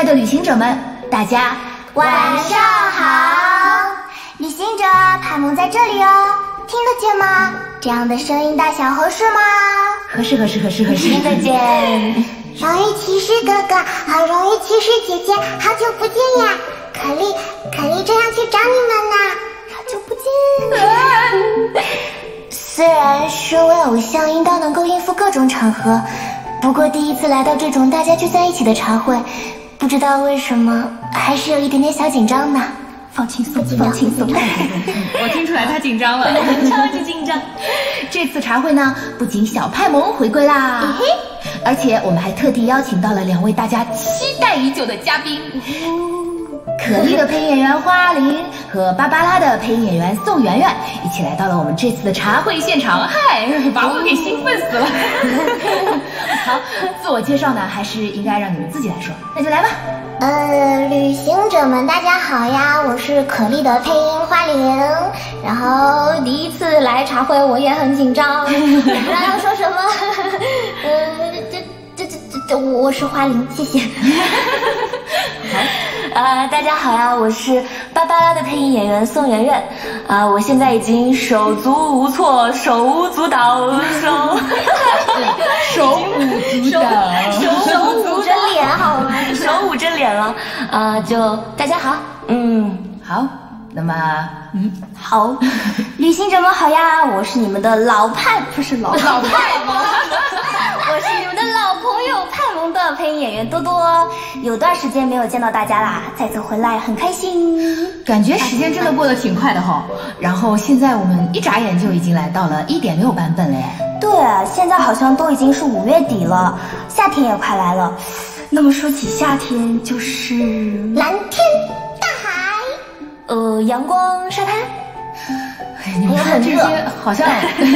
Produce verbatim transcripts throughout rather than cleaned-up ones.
的旅行者们，大家晚上好！旅行者派蒙在这里哦，听得见吗？这样的声音大小合适吗？ 合适合适合适合适， 听得见。荣誉骑士哥哥和荣誉骑士姐姐，好久不见呀！可丽，可丽正要去找你们呢，好久不见。虽然身为偶像应当能够应付各种场合，不过第一次来到这种大家聚在一起的茶会，不知道为什么还是有一点点小紧张呢。 放轻松，放轻松。我听出来他紧张了， 超级紧张。 这次茶会呢，不仅小派蒙回归啦， 嘿嘿， 而且我们还特地邀请到了两位大家期待已久的嘉宾。可丽的配音演员花玲和芭芭拉的配音演员宋媛媛一起来到了我们这次的茶会现场，嗨，把我给兴奋死了。好，自我介绍呢，还是应该让你们自己来说，那就来吧。 呃，旅行者们大家好呀，我是可丽的配音花玲，然后第一次来茶会我也很紧张，我不知道要说什么。呃，这这这这这，我是花玲，谢谢。 好。啊、呃，大家好呀，我是芭芭拉的配音演员宋媛媛。啊、呃，我现在已经手足无措，手舞足蹈，手手舞足蹈， 手手捂着脸好吗？ 手捂着脸了。啊、呃，就大家好，嗯， 好，那么嗯， 好，旅行者们好呀，我是你们的老派，不是老老派吗？ 我是你们的老朋友派蒙的配音演员多多，有段时间没有见到大家啦，再次回来很开心。 感觉时间真的过得挺快的哈，然后现在我们一眨眼就已经来到了一点六版本嘞。 对，现在好像都已经是五月底了，夏天也快来了。那么说起夏天，就是蓝天大海， 呃，阳光沙滩。 你们看这些好像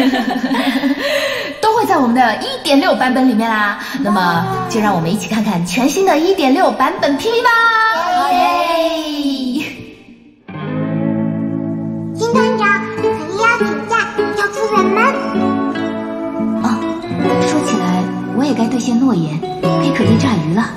都会在我们的一点六版本里面啦。那么就让我们一起看看全新的一点六版本 P V 吧。 好耶！新团长，可丽要请假，要出远门。 哦，说起来，我也该兑现诺言，陪可丽炸鱼了。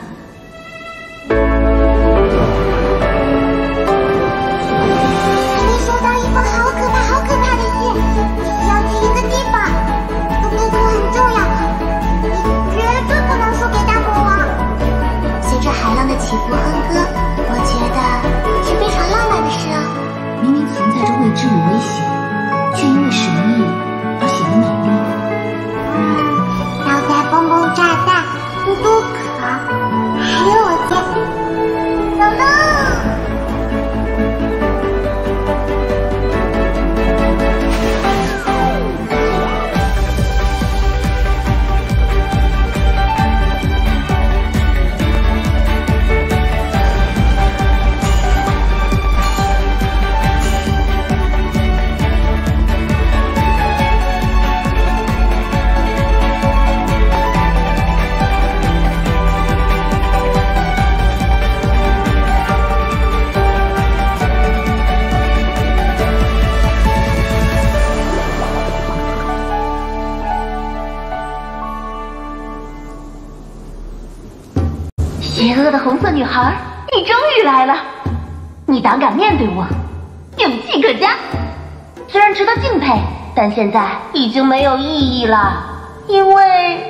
起伏哼歌，我觉得是非常浪漫的事哦。 明明存在着未知与危险，却因为神秘而显得美丽。 嗯，脑袋蹦蹦炸弹，嘟嘟可，还有我家，等等。 邪恶的红色女孩，你终于来了！你胆敢面对我，勇气可嘉。虽然值得敬佩，但现在已经没有意义了，因为……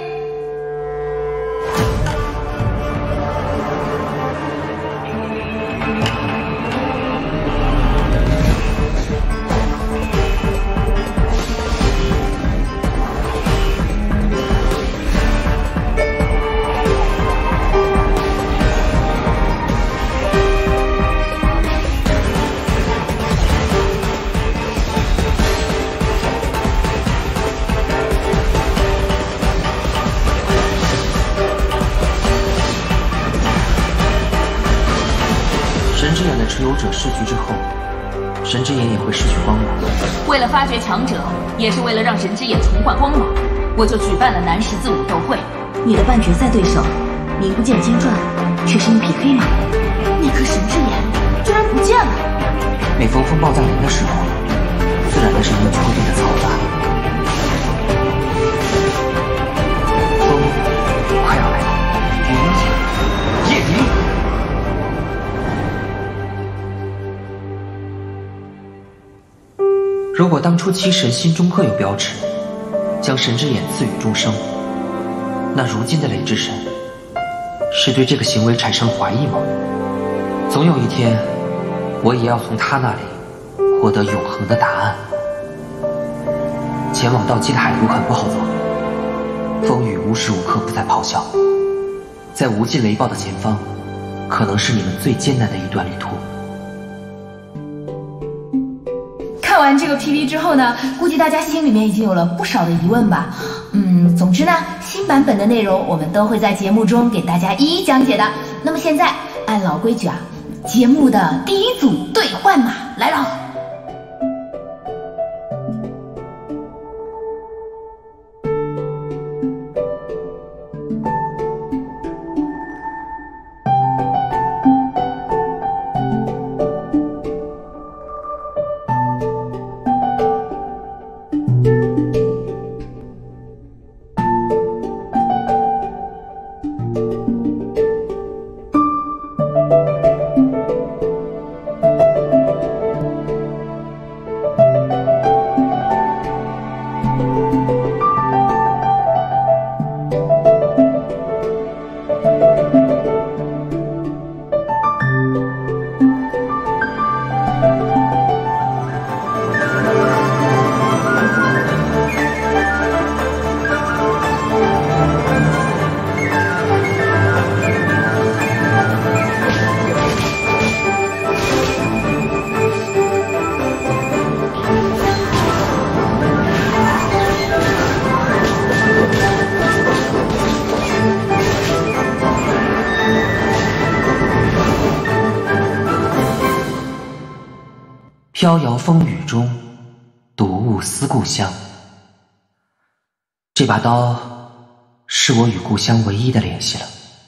神之眼的持有者逝去之后，神之眼也会失去光芒。 为了发掘强者，也是为了让神之眼重焕光芒，我就举办了南十字武斗会。 你的半决赛对手，名不见经传，却是一匹黑马。 那颗神之眼居然不见了。 每逢风暴降临的时候，自然的声音就会变得嘈杂。风快要来了，云夜明。 如果当初七神心中各有标尺，将神之眼赐予众生，那如今的雷之神是对这个行为产生了怀疑吗？总有一天，我也要从他那里获得永恒的答案。前往盗鸡的海路很不好走，风雨无时无刻不在咆哮，在无尽雷暴的前方，可能是你们最艰难的一段旅途。 看完这个 P V 之后呢，估计大家心里面已经有了不少的疑问吧。嗯，总之呢，新版本的内容我们都会在节目中给大家一一讲解的。那么现在按老规矩啊，节目的第一组兑换码来了。 飘摇风雨中，睹物思故乡。这把刀是我与故乡唯一的联系了。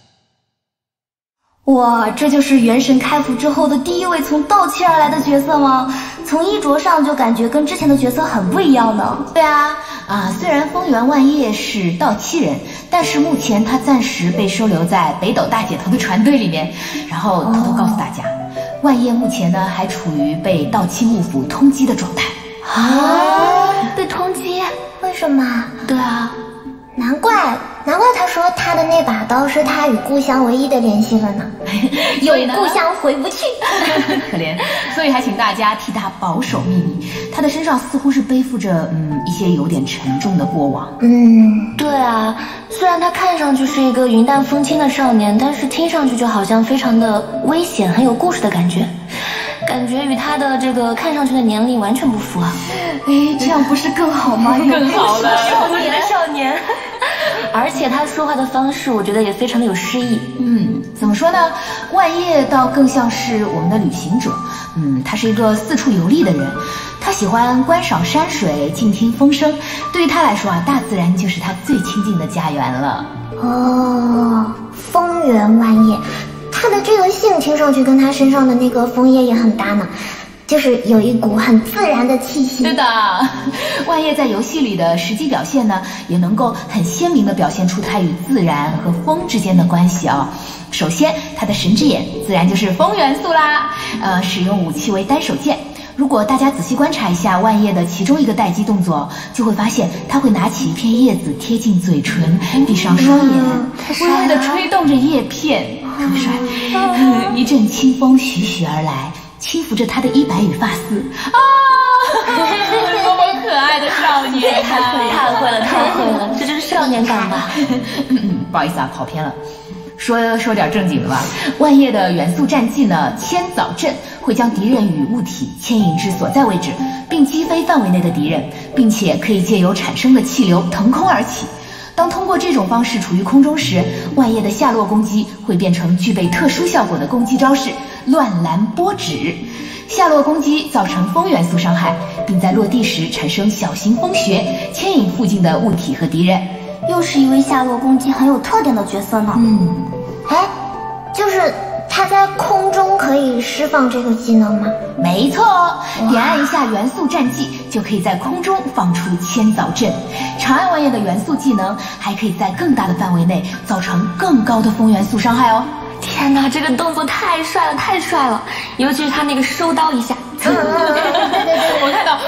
哇，这就是元神开服之后的第一位从盗气而来的角色吗？从衣着上就感觉跟之前的角色很不一样呢。对啊，啊，虽然风原万叶是盗气人，但是目前他暂时被收留在北斗大姐头的船队里面。然后偷偷告诉大家，哦、万叶目前呢还处于被盗气幕府通缉的状态。 啊， 被通缉？ 为什么？ 对啊。 难怪，难怪他说他的那把刀是他与故乡唯一的联系了呢。有故乡回不去， 可怜，所以还请大家替他保守秘密。他的身上似乎是背负着嗯一些有点沉重的过往。 嗯，对啊，虽然他看上去是一个云淡风轻的少年，但是听上去就好像非常的危险，很有故事的感觉。感觉与他的这个看上去的年龄完全不符啊！ 哎，这样不是更好吗？ 更好了，少年少年。而且他说话的方式，我觉得也非常的有诗意。 嗯，怎么说呢？万叶倒更像是我们的旅行者。嗯，他是一个四处游历的人，他喜欢观赏山水，静听风声。对于他来说啊，大自然就是他最亲近的家园了。 哦，风原万叶。他的这个姓听上去跟他身上的那个枫叶也很搭呢，就是有一股很自然的气息。 对的，万叶在游戏里的实际表现呢，也能够很鲜明地表现出他与自然和风之间的关系啊、哦。首先，他的神之眼自然就是风元素啦，呃，使用武器为单手剑。如果大家仔细观察一下万叶的其中一个待机动作，就会发现他会拿起一片叶子贴近嘴唇，闭上双眼，微微地吹动着叶片，特别帅。一阵清风徐徐而来，轻抚着他的衣摆与发丝。啊，多么可爱的少年！ 太会了，太会了，太会了，这就是少年感吧。 嗯，不好意思啊，跑偏了。说说点正经的吧。万叶的元素战技呢，千早阵会将敌人与物体牵引至所在位置，并击飞范围内的敌人，并且可以借由产生的气流腾空而起。当通过这种方式处于空中时，万叶的下落攻击会变成具备特殊效果的攻击招式乱澜波指。下落攻击造成风元素伤害，并在落地时产生小型风穴，牵引附近的物体和敌人。 又是一位下落攻击很有特点的角色呢。 嗯， 哎，就是他在空中可以释放这个技能吗？ 没错哦，点按一下元素战技，就可以在空中放出千早阵。长按万叶的元素技能，还可以在更大的范围内造成更高的风元素伤害哦。 天哪，这个动作太帅了，太帅了！尤其是他那个收刀一下。 我看到，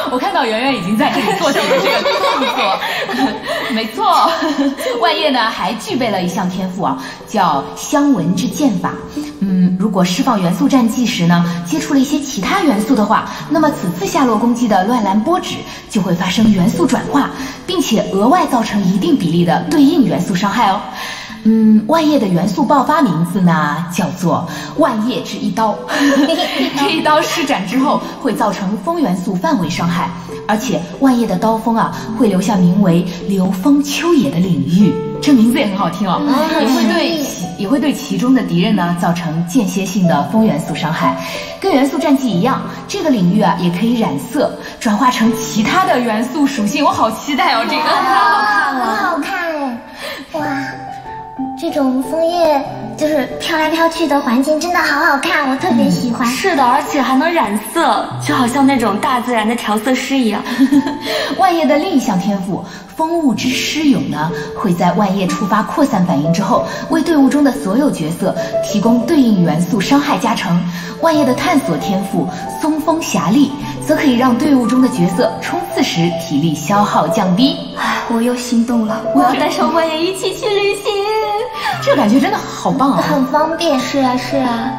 我看到圆圆已经在这里做起了这个动作。没错，万叶呢还具备了一项天赋啊，叫相闻之剑法。嗯，如果释放元素战技时呢，接触了一些其他元素的话，那么此次下落攻击的乱蓝波指就会发生元素转化，并且额外造成一定比例的对应元素伤害哦。嗯，万叶的元素爆发名字呢叫做万叶之一刀。这一刀施展之后会造成风元素范围伤害，而且万叶的刀锋啊会留下名为流风秋野的领域，这名字也很好听哦。也会对其也会对其中的敌人呢造成间歇性的风元素伤害。跟元素战技一样，这个领域啊也可以染色，转化成其他的元素属性。我好期待哦，这个太好看了，很好看哎！哇，这种枫叶就是飘来飘去的环境真的好好看，我特别喜欢。 嗯、是的，而且还能染色，就好像那种大自然的调色师一样。 万叶的另一项天赋风物之诗咏呢，会在万叶触发扩散反应之后，为队伍中的所有角色提供对应元素伤害加成。万叶的探索天赋松风侠力，则可以让队伍中的角色冲刺时体力消耗降低。 唉，我又心动了，我要带上万叶一起去旅行。 这感觉真的好棒啊， 很方便。 是啊，是啊。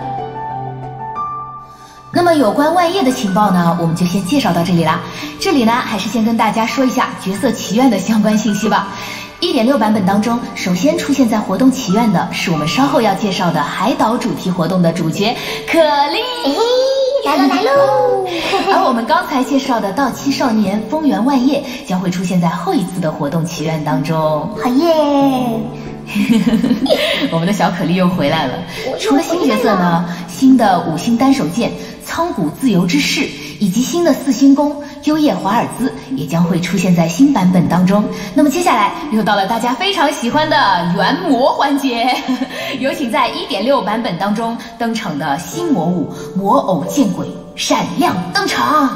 那么有关万叶的情报呢，我们就先介绍到这里啦。这里呢，还是先跟大家说一下角色祈愿的相关信息吧。一点六 版本当中，首先出现在活动祈愿的是我们稍后要介绍的海岛主题活动的主角可莉。 来喽来喽！ 而我们刚才介绍的到期少年风原万叶将会出现在后一次的活动祈愿当中。 好耶！ 我们的小可莉又回来了。除了新角色呢，新的五星单手剑苍古自由之势，以及新的四星弓优叶华尔兹也将会出现在新版本当中。那么接下来又到了大家非常喜欢的元魔环节，有请在 一点六 版本当中登场的新魔物魔偶见鬼闪亮登场。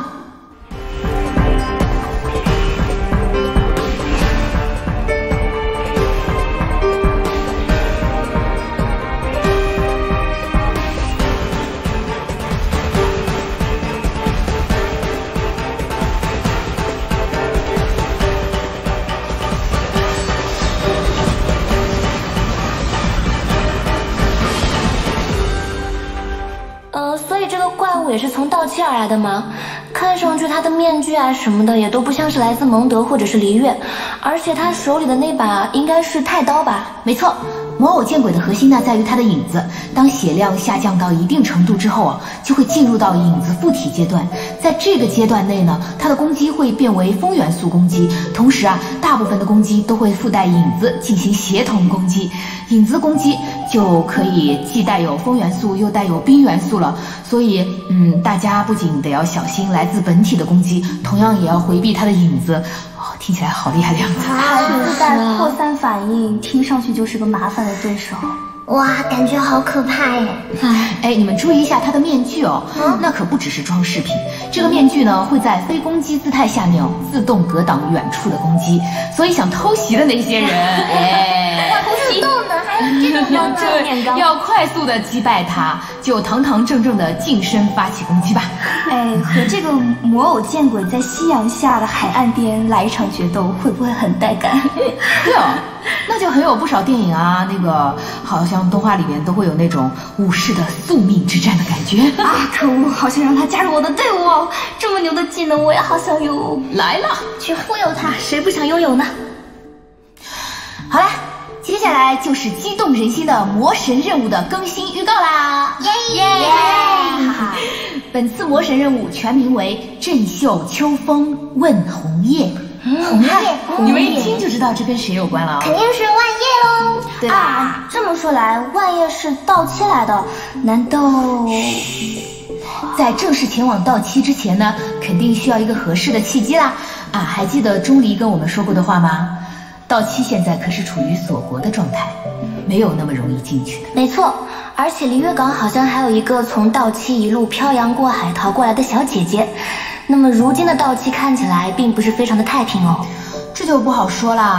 也是从盗期而来的吗？看上去他的面具啊什么的也都不像是来自蒙德或者是璃月，而且他手里的那把应该是太刀吧？ 没错，魔偶见鬼的核心呢在于它的影子，当血量下降到一定程度之后啊，就会进入到影子附体阶段。在这个阶段内呢，它的攻击会变为风元素攻击，同时啊，大部分的攻击都会附带影子进行协同攻击。影子攻击就可以既带有风元素又带有冰元素了，所以嗯，大家不仅得要小心来自本体的攻击，同样也要回避它的影子。哦，听起来好厉害的样子。 还自带扩散反应，听上去就是个麻烦的对手。 哇，感觉好可怕耶！ 哎哎，你们注意一下它的面具哦，嗯、那可不只是装饰品。这个面具呢，会在非攻击姿态下面哦，自动格挡远处的攻击，所以想偷袭的那些人，哎， 自动的还有这种要这要快速的击败他，就堂堂正正的近身发起攻击吧。 哎，和这个魔偶见鬼在夕阳下的海岸边来一场决斗，会不会很带感？ 对哦。那就很有不少电影啊，那个好像动画里面都会有那种武士的宿命之战的感觉啊！可恶，好想让他加入我的队伍哦！这么牛的技能，我也好想有。 来了， 去忽悠他，谁不想拥有呢？ 好啦，接下来就是激动人心的魔神任务的更新预告啦！ 耶耶！ 哈哈，本次魔神任务全名为振袖秋风问红叶。 红叶， 你们一听就知道这跟谁有关了啊？ 肯定是万叶喽， 对吧？ 啊，这么说来，万叶是到期来的，难道？ 在正式前往到期之前呢，肯定需要一个合适的契机啦。啊，还记得钟离跟我们说过的话吗？到期现在可是处于锁国的状态，没有那么容易进去的。 没错，而且璃月港好像还有一个从到期一路漂洋过海逃过来的小姐姐。那么如今的到期看起来并不是非常的太平哦， 这就不好说啦。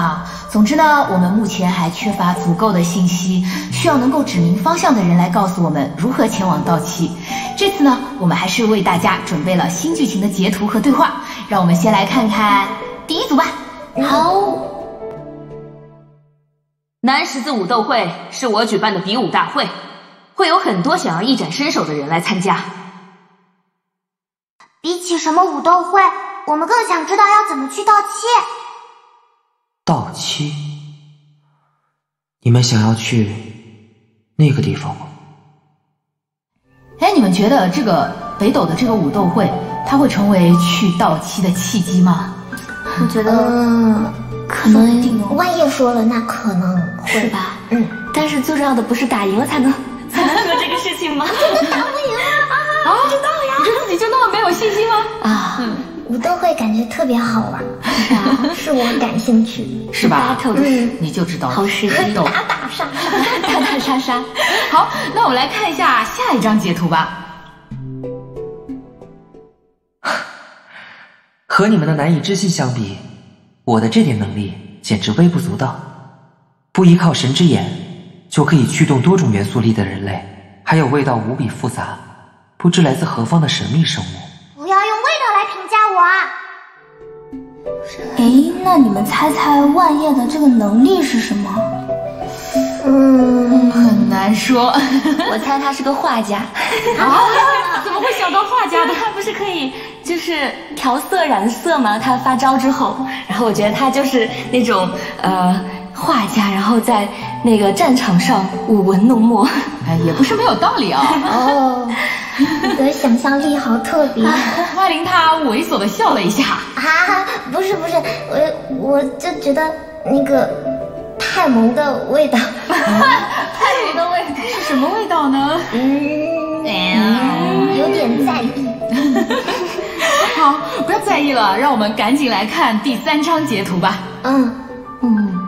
总之呢，我们目前还缺乏足够的信息，需要能够指明方向的人来告诉我们如何前往稻期。这次呢，我们还是为大家准备了新剧情的截图和对话，让我们先来看看第一组吧。 好。 南十字武斗会是我举办的比武大会，会有很多想要一展身手的人来参加。 比起什么武斗会，我们更想知道要怎么去稻期。 稻期？你们想要去那个地方吗？ 哎，你们觉得这个北斗的这个武斗会，它会成为去稻期的契机吗？ 我觉得， 嗯， 可能万叶说了，那可能会是吧？ 嗯， 但是最重要的不是打赢了才能才能说这个事情吗？ 真的打不赢了啊！ 啊，知道呀！你对自己就那么没有信心吗？ 啊， 嗯，武斗会感觉特别好玩，是啊，是我感兴趣， 是吧？ 嗯， 你就知道好实激动， 打打杀， 打打杀杀。 好，那我们来看一下下一张截图吧。 和你们的难以置信相比，我的这点能力简直微不足道。不依靠神之眼就可以驱动多种元素力的人类，还有味道无比复杂、不知来自何方的神秘生物。 不要用味道来评价我啊！ 哎，那你们猜猜万叶的这个能力是什么？ 嗯，很难说。 我猜他是个画家。 啊？怎么会想到画家的？ 他不是可以就是调色染色吗？他发招之后，然后我觉得他就是那种呃画家，然后在那个战场上舞文弄墨。 哎，也不是没有道理啊。 哦，你的想象力好特别。 花灵她猥琐的笑了一下。 啊，不是不是，我我就觉得那个太萌的味道。 太萌的味道是什么味道呢？ 嗯，嗯有点在意。 好，不要在意了，让我们赶紧来看第三张截图吧。 嗯嗯，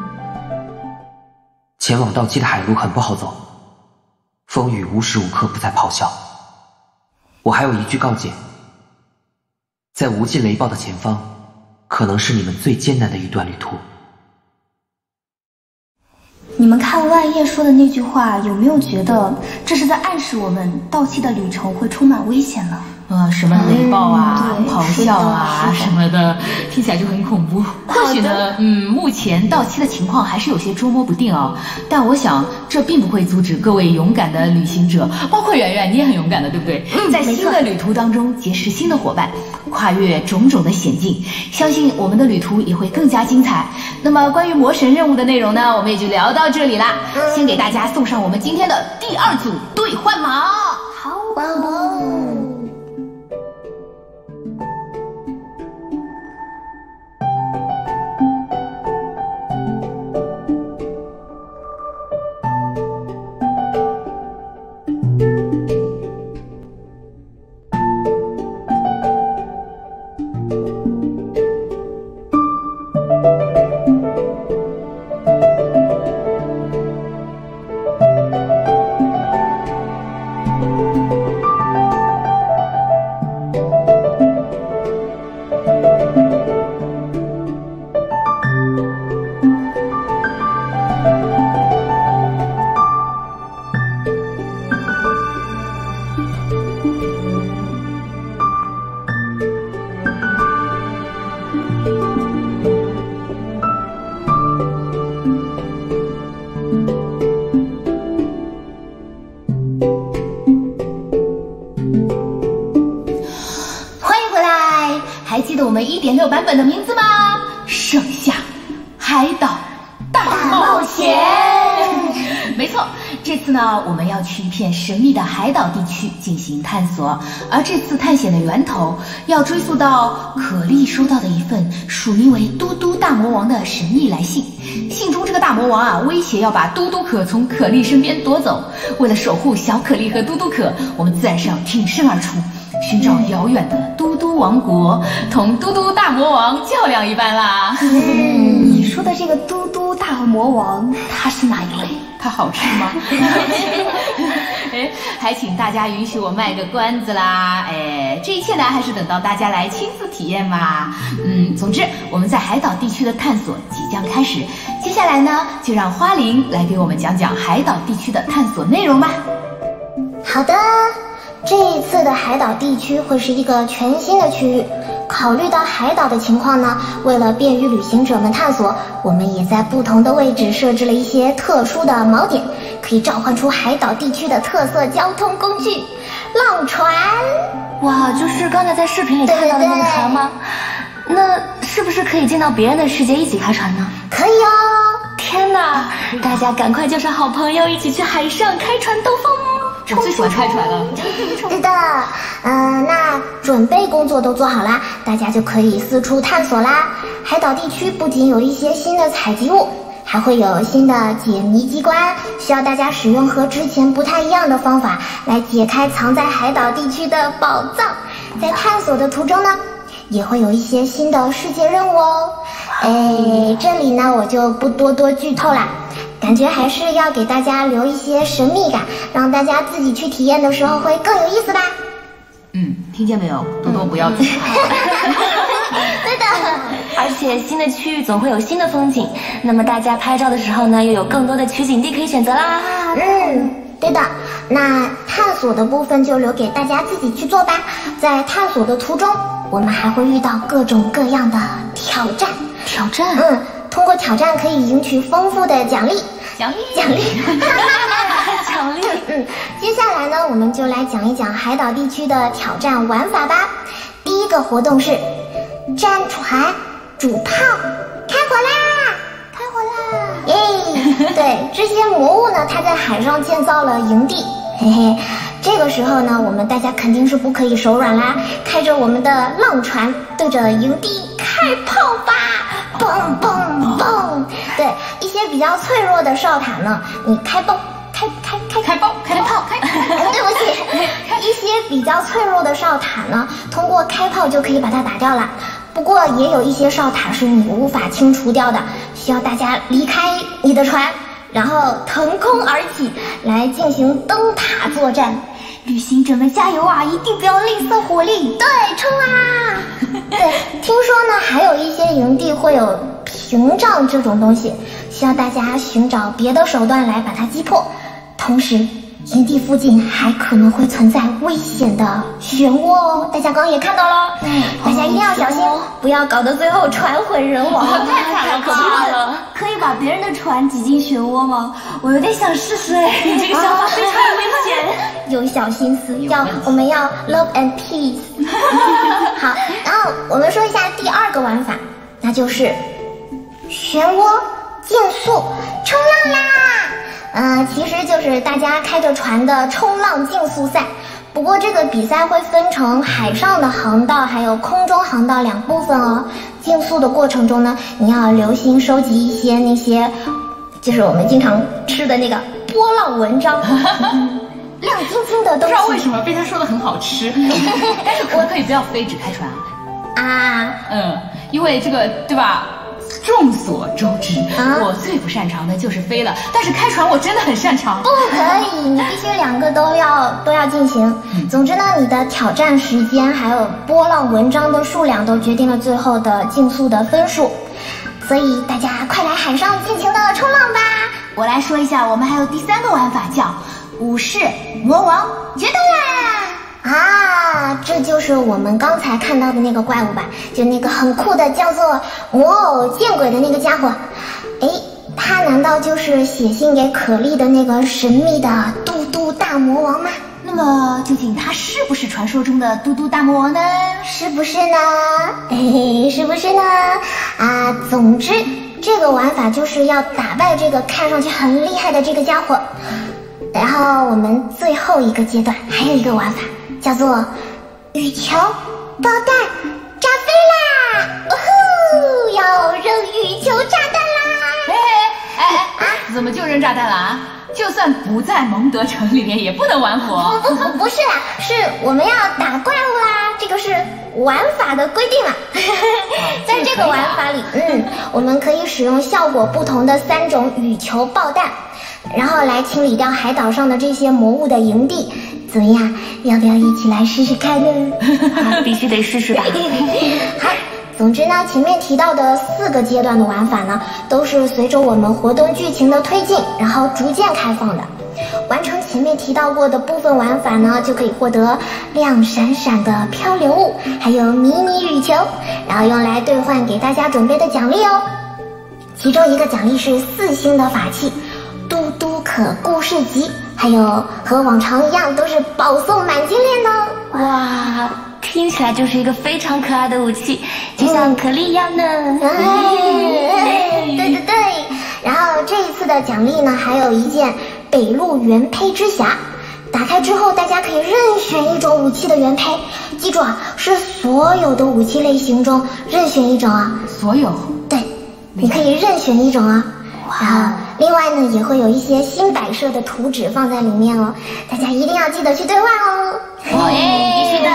前往稻期的海路很不好走，风雨无时无刻不在咆哮。我还有一句告诫，在无尽雷暴的前方，可能是你们最艰难的一段旅途。 你们看万叶说的那句话，有没有觉得这是在暗示我们稻期的旅程会充满危险呢？ 呃，什么雷暴啊、 嗯、 咆哮啊什么的，听起来就很恐怖。或许呢，嗯，目前稻期的情况还是有些捉摸不定啊。但我想，这并不会阻止各位勇敢的旅行者，包括圆圆，你也很勇敢的，对不对？嗯，在新的旅途当中结识新的伙伴，跨越种种的险境，相信我们的旅途也会更加精彩。那么，关于魔神任务的内容呢，我们也就聊到这里啦。先给大家送上我们今天的第二组兑换码。 好哦。 我们 一点六 版本的名字吗？盛夏海岛大冒险。没错，这次呢，我们要去一片神秘的海岛地区进行探索，而这次探险的源头要追溯到可莉收到的一份署名为嘟嘟大魔王的神秘来信。信中这个大魔王啊，威胁要把嘟嘟可从可莉身边夺走。为了守护小可莉和嘟嘟可，我们自然是要挺身而出，寻找遥远的嘟嘟王国，同嘟嘟大魔王较量一番啦。 嗯，你说的这个嘟嘟大魔王，他是哪一位？ 他好吃吗？ 哎，还请大家允许我卖个关子啦。哎，这一切呢，还是等到大家来亲自体验吧。嗯，总之，我们在海岛地区的探索即将开始。接下来呢，就让花灵来给我们讲讲海岛地区的探索内容吧。 好的，这一次的海岛地区会是一个全新的区域。考虑到海岛的情况呢，为了便于旅行者们探索，我们也在不同的位置设置了一些特殊的锚点，可以召唤出海岛地区的特色交通工具——浪船。 哇，就是刚才在视频里看到的那个船吗？对对对，那是不是可以进到别人的世界一起开船呢？ 可以哦！ 天哪，大家赶快叫上好朋友一起去海上开船兜风！ 我最喜欢开船了。 对的，嗯、呃，那准备工作都做好啦，大家就可以四处探索啦。海岛地区不仅有一些新的采集物，还会有新的解谜机关，需要大家使用和之前不太一样的方法来解开藏在海岛地区的宝藏。在探索的途中呢，也会有一些新的世界任务哦。哎，这里呢我就不多多剧透啦。感觉还是要给大家留一些神秘感，让大家自己去体验的时候会更有意思吧。 嗯，听见没有？多多不要自嗨。 对的， 而且新的区域总会有新的风景，那么大家拍照的时候呢，又有更多的取景地可以选择啦。 嗯，对的。那探索的部分就留给大家自己去做吧。在探索的途中，我们还会遇到各种各样的挑战。 挑战？ 嗯。通过挑战可以赢取丰富的奖励， 奖励奖励， 奖励。 嗯，接下来呢，我们就来讲一讲海岛地区的挑战玩法吧。第一个活动是战船煮炮，开火啦！开火啦！耶！对，这些魔物呢，它在海上建造了营地，嘿嘿。这个时候呢，我们大家肯定是不可以手软啦，开着我们的浪船，对着营地开炮吧！嘣嘣嘣！对，一些比较脆弱的哨塔呢，你开爆，开开开开爆，开炮，开！ 对不起，一些比较脆弱的哨塔呢，通过开炮就可以把它打掉了。不过也有一些哨塔是你无法清除掉的，需要大家离开你的船，然后腾空而起，来进行灯塔作战。旅行者们加油啊！一定不要吝啬火力，对，冲啊！对，听说呢，还有一些营地会有屏障这种东西，需要大家寻找别的手段来把它击破。同时，营地附近还可能会存在危险的漩涡哦，大家刚刚也看到了，嗯，大家一定要小心，不要搞得最后船毁人亡， 太惨了，可怕了！ 可以把别人的船挤进漩涡吗？我有点想试试哎， 你这个想法非常的危险， 有小心思，要我们要 love and peace。好，然后我们说一下第二个玩法，那就是漩涡竞速冲浪啦。呃，其实就是大家开着船的冲浪竞速赛。不过这个比赛会分成海上的航道还有空中航道两部分哦。竞速的过程中呢，你要留心收集一些那些，就是我们经常吃的那个波浪文章，亮晶晶的东西。 不知道为什么被他说的很好吃，但是可不可以不要飞只开船啊？ 啊， 嗯，因为这个对吧？众所周知， 啊、 我最不擅长的就是飞了，但是开船我真的很擅长。 不可以，你必须两个都要都要进行。嗯、总之呢，你的挑战时间还有波浪文章的数量都决定了最后的竞速的分数。所以大家快来海上尽情的冲浪吧！ 我来说一下，我们还有第三个玩法叫武士魔王决斗啦！ 啊，这就是我们刚才看到的那个怪物吧？就那个很酷的叫做魔偶见鬼的那个家伙。哎，他难道就是写信给可莉的那个神秘的嘟嘟大魔王吗？ 那么究竟他是不是传说中的嘟嘟大魔王呢？ 是不是呢？哎，是不是呢？啊，总之这个玩法就是要打败这个看上去很厉害的这个家伙。然后我们最后一个阶段还有一个玩法，叫做羽球爆弹炸飞啦！哦呼，要扔羽球炸弹啦！ 嘿嘿，哎哎啊，怎么就扔炸弹了啊？就算不在蒙德城里面也不能玩火。 不不不，不是啦，是我们要打怪物啦，这个是玩法的规定啦。在这个玩法里，嗯，我们可以使用效果不同的三种羽球爆弹。 然后来清理掉海岛上的这些魔物的营地。怎么样？要不要一起来试试看呢？ 啊、必须得试试吧。 好，总之呢，前面提到的四个阶段的玩法呢，都是随着我们活动剧情的推进，然后逐渐开放的。完成前面提到过的部分玩法呢，就可以获得亮闪闪的漂流物，还有迷你羽球，然后用来兑换给大家准备的奖励哦。其中一个奖励是四星的法器嘟嘟可故事集，还有和往常一样都是保送满金链的哦。 哇，听起来就是一个非常可爱的武器，就像可莉一样呢。 嗯、对对对，然后这一次的奖励呢，还有一件北陆原胚之匣。打开之后，大家可以任选一种武器的原胚，记住啊，是所有的武器类型中任选一种啊。 所有？ 对，你可以任选一种啊。然后另外呢，也会有一些新摆设的图纸放在里面哦，大家一定要记得去兑换哦。 好耶，必须的。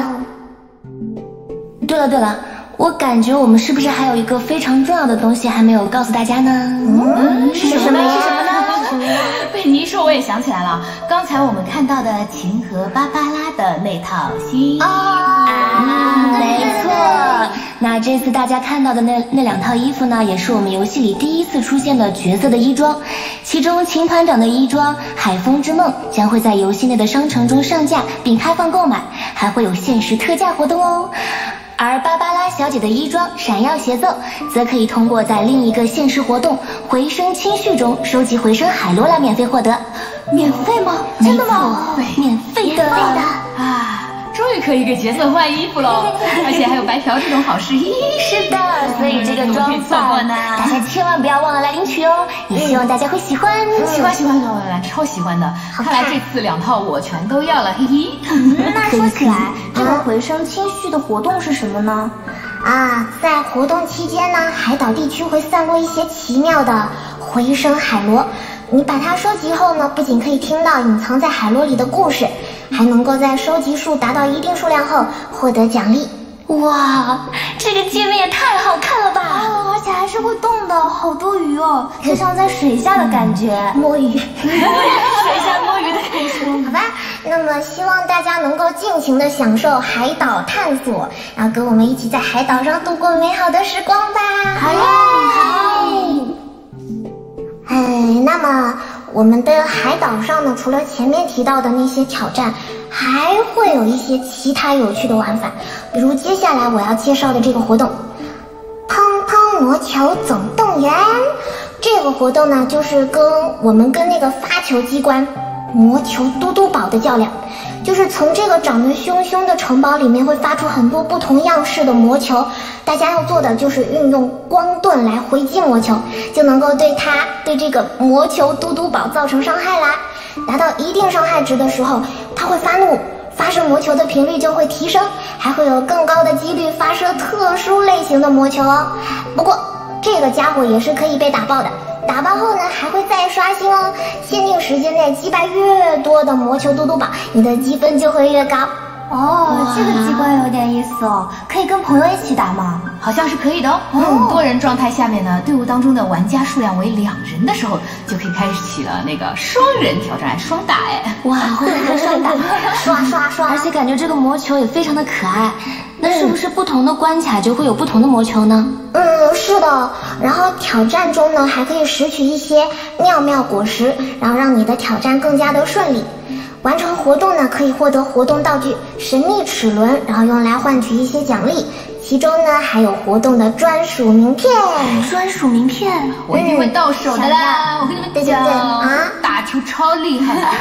对了对了，我感觉我们是不是还有一个非常重要的东西还没有告诉大家呢？ 嗯，是什么呢？ 是什么呢？ 被你一说，我也想起来了，刚才我们看到的琴和芭芭拉的那套新衣服啊，没错。那这次大家看到的那那两套衣服呢，也是我们游戏里第一次出现的角色的衣装。其中秦团长的衣装《海风之梦》将会在游戏内的商城中上架并开放购买，还会有限时特价活动哦。而芭芭拉小姐的衣装《闪耀协奏》则可以通过在另一个限时活动《回声清序》中收集回声海螺来免费获得。 免费吗？真的吗？ 免费的啊！终于可以给角色换衣服喽，而且还有白嫖这种好事。 是的，所以这个装扮大家千万不要忘了来领取哦，也希望大家会喜欢。 喜欢喜欢喜欢，超喜欢的。看来这次两套我全都要了，嘿嘿。 那说起来，这个回声清序的活动是什么呢？啊，在活动期间呢，海岛地区会散落一些奇妙的回声海螺。你把它收集后呢，不仅可以听到隐藏在海螺里的故事，还能够在收集数达到一定数量后获得奖励。 哇，这个界面也太好看了吧！ 哦，而且还是会动的，好多鱼哦，就像在水下的感觉，摸鱼，水下摸鱼的感觉。 好吧，那么希望大家能够尽情的享受海岛探索，然后跟我们一起在海岛上度过美好的时光吧。 好耶，好。 哎，那么我们的海岛上呢，除了前面提到的那些挑战，还会有一些其他有趣的玩法，比如接下来我要介绍的这个活动——砰砰魔球总动员。这个活动呢，就是跟我们跟那个发球机关魔球嘟嘟堡的较量，就是从这个长得凶凶的城堡里面会发出很多不同样式的魔球，大家要做的就是运用光盾来回击魔球，就能够对它对这个魔球嘟嘟堡造成伤害啦。达到一定伤害值的时候，它会发怒，发射魔球的频率就会提升，还会有更高的几率发射特殊类型的魔球哦。不过这个家伙也是可以被打爆的，打爆后呢还会再刷新哦，限定时间内击败越多的魔球嘟嘟堡，你的积分就会越高。 哦，这个机关有点意思哦，可以跟朋友一起打吗？ 好像是可以的哦。嗯，多人状态下面呢，队伍当中的玩家数量为两人的时候，就可以开启了那个双人挑战，双打哎。 哇，会和双打， 刷刷刷！ 而且感觉这个魔球也非常的可爱。那是不是不同的关卡就会有不同的魔球呢？ 嗯，是的。然后挑战中呢，还可以拾取一些妙妙果实，然后让你的挑战更加的顺利。完成活动呢，可以获得活动道具神秘齿轮，然后用来换取一些奖励。其中呢，还有活动的专属名片。 专属名片， 我一定会到手的啦！我跟你们对对对啊， 打球超厉害的。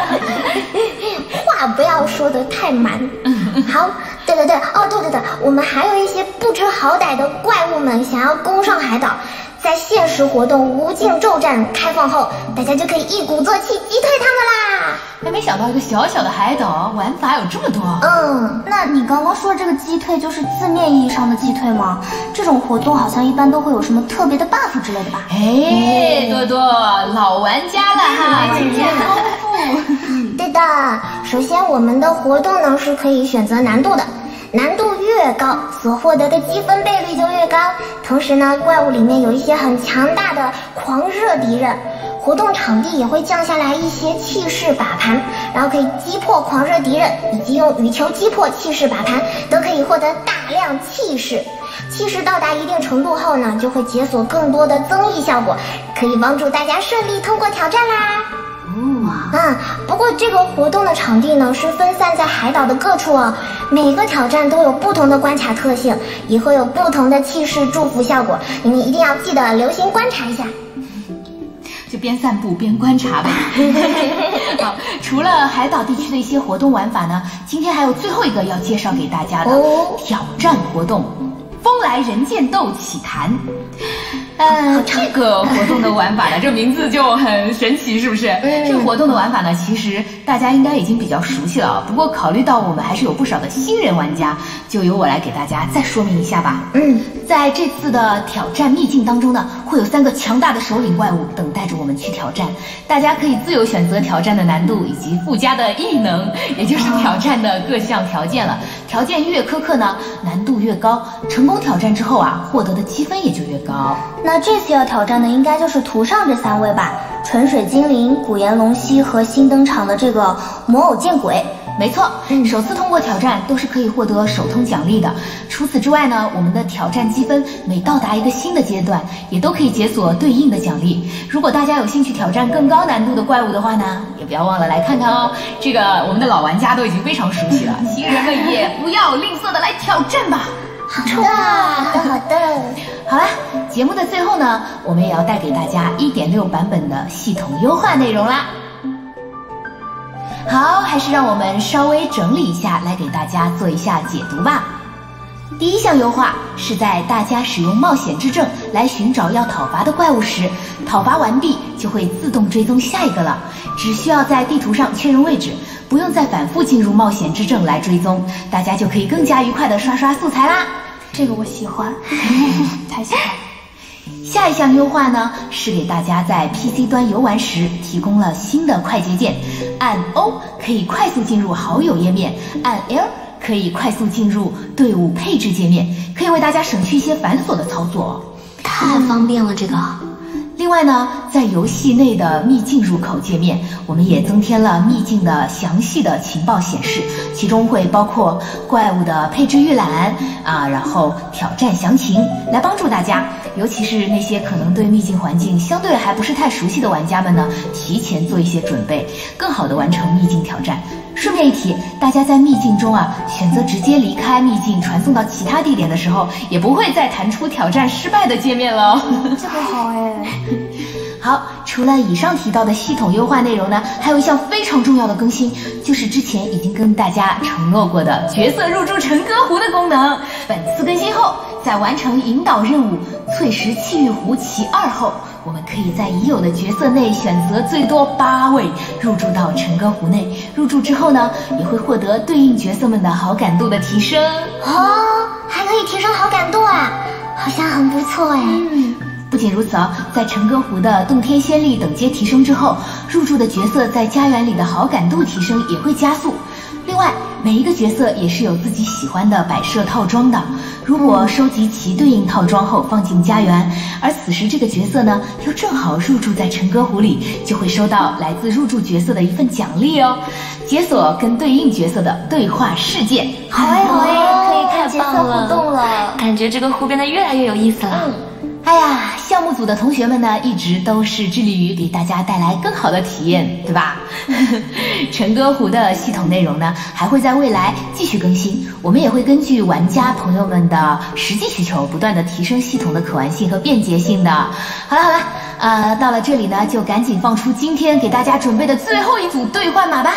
话不要说的太满。好，对对对，哦对对对，我们还有一些不知好歹的怪物们想要攻上海岛。在限时活动无尽咒战开放后，大家就可以一鼓作气击退他们啦！ 还没想到一个小小的海岛玩法有这么多。 嗯， 那你刚刚说这个击退就是字面意义上的击退吗？这种活动好像一般都会有什么特别的 buff 之类的吧？ 哎，多多老玩家了哈，经验丰富。对的，首先我们的活动呢是可以选择难度的。难度越高，所获得的积分倍率就越高。同时呢，怪物里面有一些很强大的狂热敌人， 活动场地也会降下来一些气势靶盘，然后可以击破狂热敌人，以及用羽球击破气势靶盘，都可以获得大量气势。气势到达一定程度后呢，就会解锁更多的增益效果，可以帮助大家顺利通过挑战啦。嗯，不过这个活动的场地呢是分散在海岛的各处哦，每个挑战都有不同的关卡特性，也会有不同的气势祝福效果，你们一定要记得留心观察一下。 就边散步边观察呗。好，除了海岛地区的一些活动玩法呢，今天还有最后一个要介绍给大家的挑战活动——风来人间斗起弹。呃，这个活动的玩法呢，这名字就很神奇，是不是？嗯、这个活动的玩法呢，其实大家应该已经比较熟悉了。不过考虑到我们还是有不少的新人玩家，就由我来给大家再说明一下吧。嗯，在这次的挑战秘境当中呢，会有三个强大的首领怪物等待着我们去挑战。大家可以自由选择挑战的难度以及附加的异能，也就是挑战的各项条件了。条件越苛刻呢，难度越高。成功挑战之后啊，获得的积分也就越高。 那这次要挑战的应该就是图上这三位吧？纯水精灵、古岩龙蜥和新登场的这个魔偶见鬼。 没错，首次通过挑战都是可以获得手通奖励的。除此之外呢，我们的挑战积分每到达一个新的阶段，也都可以解锁对应的奖励。如果大家有兴趣挑战更高难度的怪物的话呢，也不要忘了来看看哦。这个我们的老玩家都已经非常熟悉了，新人们也不要吝啬的来挑战吧。 好的，好的，好的。 好啦，节目的最后呢，我们也要带给大家 一点六 版本的系统优化内容啦。好，还是让我们稍微整理一下，来给大家做一下解读吧。第一项优化是在大家使用冒险之证来寻找要讨伐的怪物时，讨伐完毕就会自动追踪下一个了，只需要在地图上确认位置，不用再反复进入冒险之证来追踪，大家就可以更加愉快的刷刷素材啦。 这个我喜欢，太喜欢了。 下一项优化呢，是给大家在 P C 端游玩时提供了新的快捷键，按 O 可以快速进入好友页面，按 L 可以快速进入队伍配置界面，可以为大家省去一些繁琐的操作， 太方便了这个。 另外呢，在游戏内的秘境入口界面，我们也增添了秘境的详细的情报显示，其中会包括怪物的配置预览啊，然后挑战详情，来帮助大家，尤其是那些可能对秘境环境相对还不是太熟悉的玩家们呢，提前做一些准备，更好的完成秘境挑战。顺便一提，大家在秘境中啊，选择直接离开秘境，传送到其他地点的时候，也不会再弹出挑战失败的界面了。 这个好哎。 好，除了以上提到的系统优化内容呢，还有一项非常重要的更新，就是之前已经跟大家承诺过的角色入驻陈歌湖的功能。本次更新后，在完成引导任务翠石气玉湖其二后，我们可以在已有的角色内选择最多八位入驻到陈歌湖内。入驻之后呢，也会获得对应角色们的好感度的提升哦，还可以提升好感度啊，好像很不错哎。 嗯。不仅如此哦，在陈歌湖的洞天仙力等阶提升之后，入驻的角色在家园里的好感度提升也会加速。另外，每一个角色也是有自己喜欢的摆设套装的，如果收集其对应套装后放进家园，而此时这个角色呢又正好入驻在陈歌湖里，就会收到来自入驻角色的一份奖励哦，解锁跟对应角色的对话事件。 好哎好哎，可以看角色互动了， 感觉这个湖变得越来越有意思了。 嗯哎呀，项目组的同学们呢，一直都是致力于给大家带来更好的体验，对吧？陈歌湖的系统内容呢，还会在未来继续更新，我们也会根据玩家朋友们的实际需求，不断的提升系统的可玩性和便捷性的。好了好了，呃，到了这里呢，就赶紧放出今天给大家准备的最后一组兑换码吧。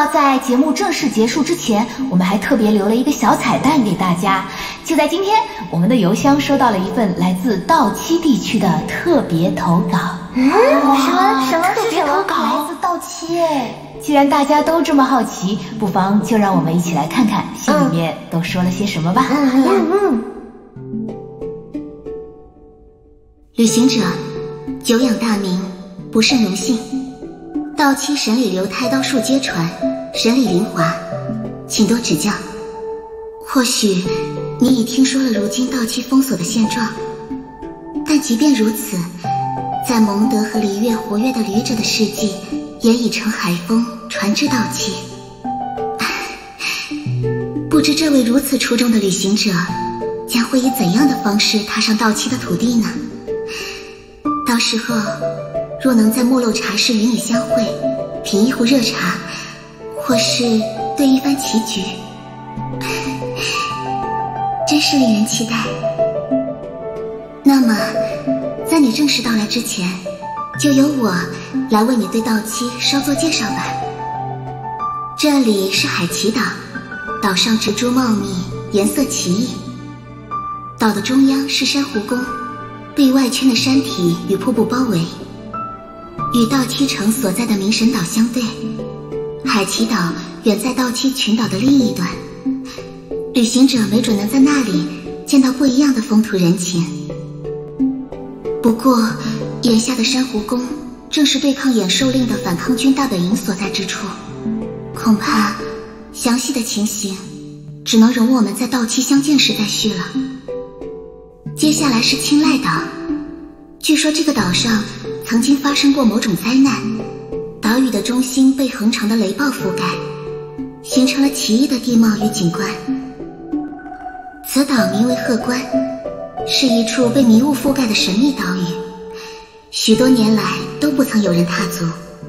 过在节目正式结束之前，我们还特别留了一个小彩蛋给大家。就在今天，我们的邮箱收到了一份来自稻期地区的特别投稿。 嗯，什么什么特别投稿来自稻期哎？ 既然大家都这么好奇，不妨就让我们一起来看看信里面都说了些什么吧。 嗯嗯嗯。 旅行者，久仰大名，不胜荣幸。稻期神里流胎刀术接传，神里灵华，请多指教。或许你已听说了如今稻期封锁的现状，但即便如此，在蒙德和璃月活跃的旅者的事迹也已乘海风传至稻期。不知这位如此出众的旅行者将会以怎样的方式踏上稻期的土地呢？到时候若能在没落茶室与你相会，品一壶热茶，或是对一番棋局，真是令人期待。那么在你正式到来之前，就由我来为你对稻期稍作介绍吧。这里是海奇岛，岛上植株茂密，颜色奇异。岛的中央是珊瑚宫，被外圈的山体与瀑布包围。与稻期城所在的明神岛相对，海奇岛远在稻期群岛的另一端。旅行者没准能在那里见到不一样的风土人情。不过眼下的珊瑚宫正是对抗衍兽令的反抗军大本营所在之处，恐怕详细的情形只能容我们在稻期相见时再叙了。接下来是青睐岛，据说这个岛上曾经发生过某种灾难，岛屿的中心被恒长的雷暴覆盖，形成了奇异的地貌与景观。此岛名为鹤关，是一处被迷雾覆盖的神秘岛屿，许多年来都不曾有人踏足。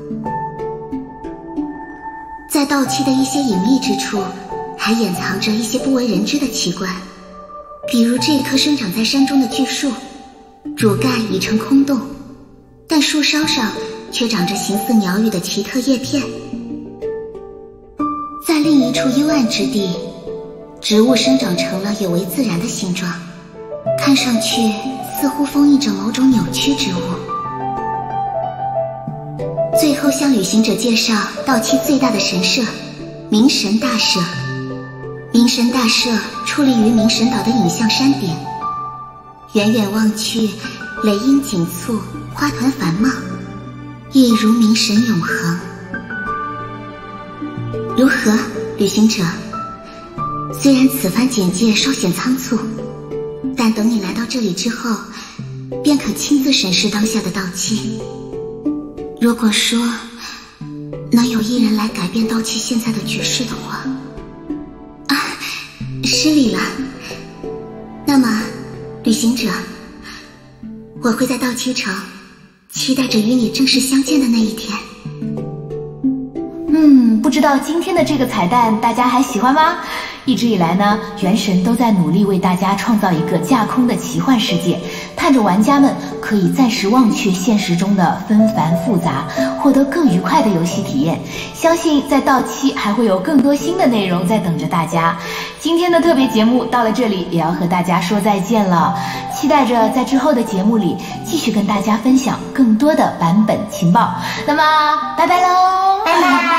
在稻期的一些隐秘之处，还掩藏着一些不为人知的奇观，比如这棵生长在山中的巨树，主干已成空洞，但树梢上却长着形似鸟语的奇特叶片。在另一处幽暗之地，植物生长成了有违自然的形状，看上去似乎封印着某种扭曲之物。最后向旅行者介绍稻期最大的神社——明神大社。明神大社矗立于明神岛的影像山顶，远远望去，雷音紧簇，花团繁茂，一如明神永恒。如何，旅行者？虽然此番简介稍显仓促，但等你来到这里之后，便可亲自审视当下的稻期。如果说能有一人来改变稻期现在的局势的话，啊，失礼了。那么，旅行者，我会在稻期城期待着与你正式相见的那一天。 嗯，不知道今天的这个彩蛋大家还喜欢吗？一直以来呢，原神都在努力为大家创造一个架空的奇幻世界，盼着玩家们可以暂时忘却现实中的纷繁复杂，获得更愉快的游戏体验。相信在稻期还会有更多新的内容在等着大家。今天的特别节目到了这里，也要和大家说再见了，期待着在之后的节目里继续跟大家分享更多的版本情报。那么，拜拜喽， 拜拜。